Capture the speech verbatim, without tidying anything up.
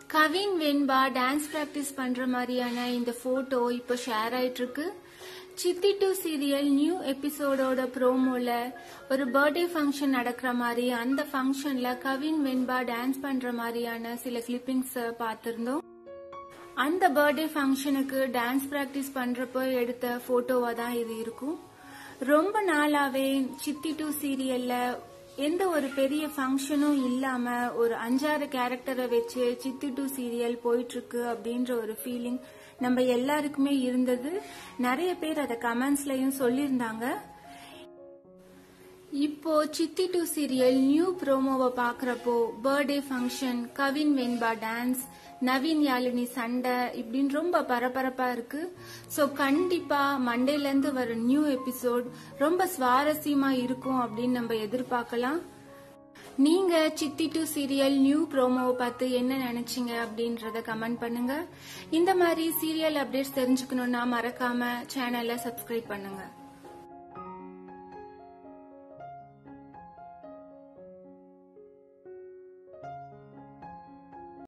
Kavin Venba dance practice பண்ற மாதிரியான இந்த போட்டோ இப்போ ஷேர் ஆயிட்டு இருக்கு. சித்தி டூ சீரியல் நியூ எபிசோடோட ப்ரோமோல ஒரு பர்த்டே ஃபங்க்ஷன் நடக்கிற மாதிரி அந்த ஃபங்க்ஷன்ல கவின் வெண்பா டான்ஸ் பண்ற மாதிரியான சில கிளிப்பிங்ஸ் பார்த்திருந்தோம். அந்த பர்த்டே ஃபங்க்ஷனுக்கு டான்ஸ் பிராக்டிஸ் பண்றப்போ எடுத்த போட்டோவா தான் இது இருக்கும். ரொம்ப நாளாவே சித்தி டூ சீரியல்ல எந்த ஒரு பெரிய ஃபங்க்ஷனும் இல்லாம ஒரு அஞ்சாறு கேரக்டரை வச்சு சித்தி டூ சீரியல் போயிட்டு இருக்கு அப்படின்ற ஒரு ஃபீலிங் நம்ம எல்லாருக்குமே இருந்தது. நிறைய பேர் அதை கமெண்ட்ஸ்லயும் சொல்லியிருந்தாங்க. இப்போ சித்தி டூ சீரியல் நியூ ப்ரோமோவை பாக்குறப்போ birthday function, Kavin Venba dance, Naveen Yazhini சண்டை இப்படின்னு ரொம்ப பரபரப்பா இருக்கு. சோ கண்டிப்பா மண்டேல இருந்து வர நியூ எபிசோட் ரொம்ப சுவாரஸ்யமா இருக்கும் அப்படின்னு நம்ம எதிர்பார்க்கலாம். நீங்க சித்தி டூ சீரியல் நியூ ப்ரோமோவை பார்த்து என்ன நினைச்சீங்க அப்படின்றத கமெண்ட் பண்ணுங்க. இந்த மாதிரி சீரியல் அப்டேட்ஸ் தெரிஞ்சுக்கணும்னா மறக்காம சேனலை சப்ஸ்கிரைப் பண்ணுங்க.